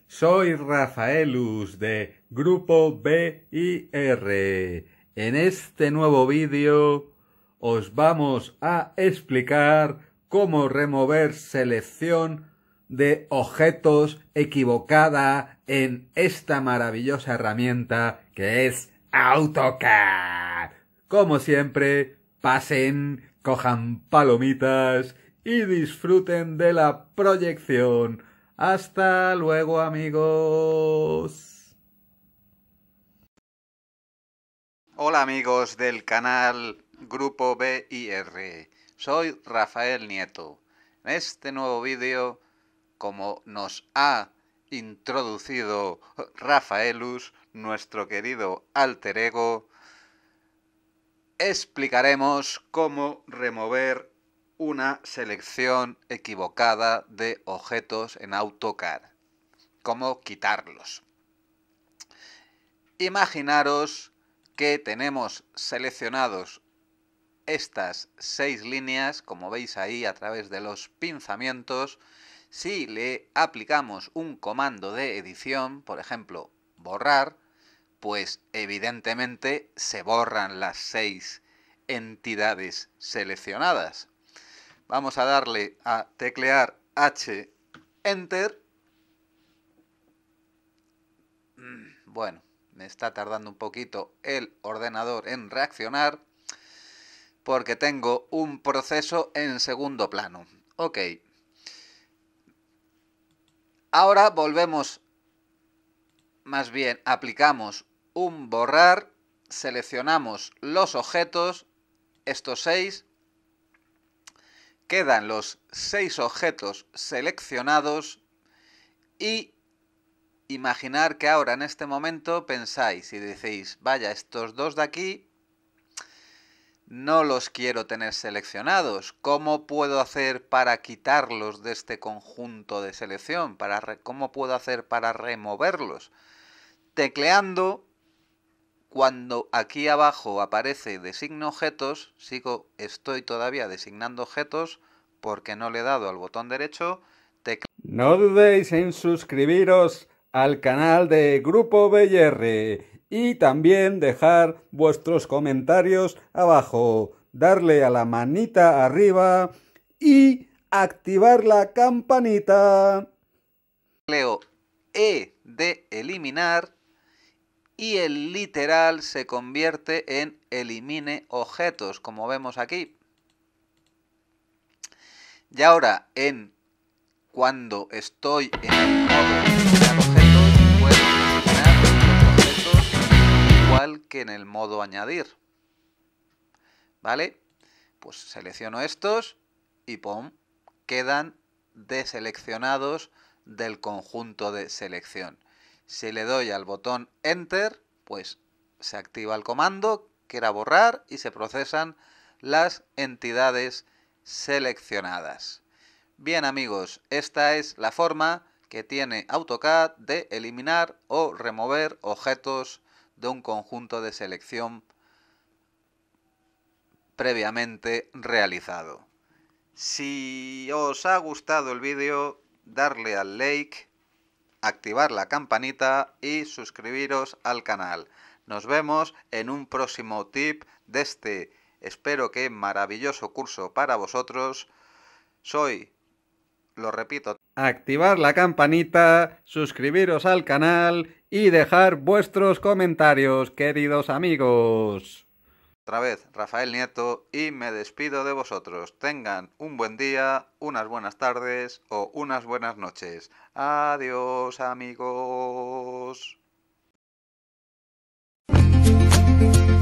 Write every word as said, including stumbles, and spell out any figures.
soy Rafaelus de Grupo B I R. En este nuevo vídeo os vamos a explicar cómo remover selección de objetos equivocada en esta maravillosa herramienta que es AutoCAD. Como siempre, pasen, cojan palomitas y disfruten de la proyección. Hasta luego, amigos. Hola amigos del canal Grupo B I R. Soy Rafael Nieto. En este nuevo vídeo, como nos ha introducido Rafaelus, nuestro querido alter ego, explicaremos cómo remover una selección equivocada de objetos en AutoCAD. Cómo quitarlos. Imaginaros que tenemos seleccionados estas seis líneas, como veis ahí a través de los pinzamientos. Si le aplicamos un comando de edición, por ejemplo, borrar, pues evidentemente se borran las seis entidades seleccionadas. Vamos a darle a teclear H, Enter. Bueno, me está tardando un poquito el ordenador en reaccionar porque tengo un proceso en segundo plano. Ok. Ahora volvemos, más bien aplicamos un borrar, seleccionamos los objetos, estos seis. Quedan los seis objetos seleccionados y imaginar que ahora en este momento pensáis y decís, vaya, estos dos de aquí no los quiero tener seleccionados. ¿Cómo puedo hacer para quitarlos de este conjunto de selección? Para ¿Cómo puedo hacer para removerlos? Tecleando, cuando aquí abajo aparece designa objetos, sigo, estoy todavía designando objetos porque no le he dado al botón derecho. No dudéis en suscribiros al canal de Grupo B I R y también dejar vuestros comentarios abajo, darle a la manita arriba y activar la campanita. Leo E de eliminar y el literal se convierte en elimine objetos, como vemos aquí. Y ahora, en cuando estoy en el modo de eliminar objetos, puedo eliminar los objetos igual que en el modo añadir. ¿Vale? Pues selecciono estos y ¡pum! Quedan deseleccionados del conjunto de selección. Si le doy al botón Enter, pues se activa el comando, que era borrar, y se procesan las entidades seleccionadas. Bien amigos, esta es la forma que tiene AutoCAD de eliminar o remover objetos de un conjunto de selección previamente realizado. Si os ha gustado el vídeo, darle al like, activar la campanita y suscribiros al canal. Nos vemos en un próximo tip de este, espero que maravilloso curso para vosotros. Soy, lo repito, activar la campanita, suscribiros al canal y dejar vuestros comentarios, queridos amigos. Otra vez, Rafael Nieto, y me despido de vosotros. Tengan un buen día, unas buenas tardes o unas buenas noches. Adiós, amigos.